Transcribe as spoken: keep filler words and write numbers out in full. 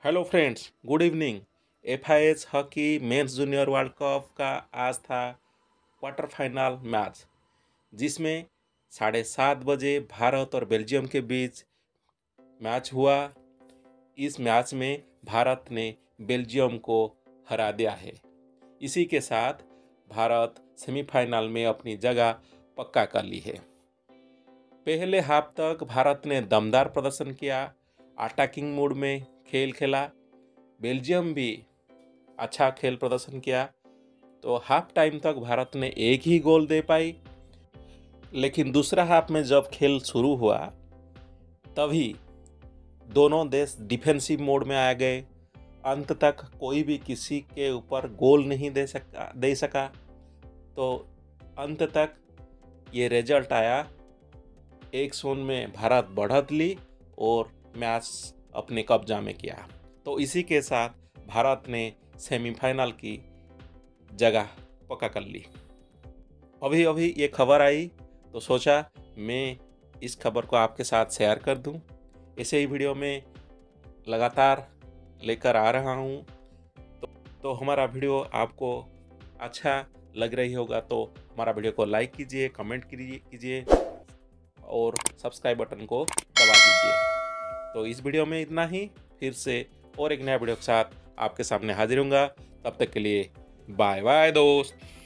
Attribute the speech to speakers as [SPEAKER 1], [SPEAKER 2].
[SPEAKER 1] Hello friends, good evening. F I H hockey men's junior world cup का आज था quarter final match, जिसमें साढ़े सात बजे भारत और बेल्जियम के बीच मैच हुआ। इस मैच में भारत ने बेल्जियम को हरा दिया है। इसी के साथ भारत सेमीफाइनल में अपनी जगह पक्का कर ली है। पहले हाफ तक भारत ने दमदार प्रदर्शन किया, अटैकिंग मोड में खेल खेला। बेल्जियम भी अच्छा खेल प्रदर्शन किया, तो हाफ टाइम तक भारत ने एक ही गोल दे पाई। लेकिन दूसरा हाफ में जब खेल शुरू हुआ, तभी दोनों देश डिफेंसिव मोड में आ गए। अंत तक कोई भी किसी के ऊपर गोल नहीं दे सका दे सका तो अंत तक ये रिजल्ट आया। एक शून्य में भारत बढ़त ली और मैच अपने कब्जा में किया। तो इसी के साथ भारत ने सेमीफाइनल की जगह पक्का कर ली। अभी अभी ये खबर आई तो सोचा मैं इस खबर को आपके साथ शेयर कर दूं। ऐसे ही वीडियो में लगातार लेकर आ रहा हूं। तो, तो हमारा वीडियो आपको अच्छा लग रही होगा तो हमारा वीडियो को लाइक कीजिए, कमेंट कीजिए और सब्सक्राइब बटन को दबा दीजिए। तो इस वीडियो में इतना ही। फिर से और एक नया वीडियो के साथ आपके सामने हाजिर होऊंगा। तब तक के लिए बाय बाय दोस्त।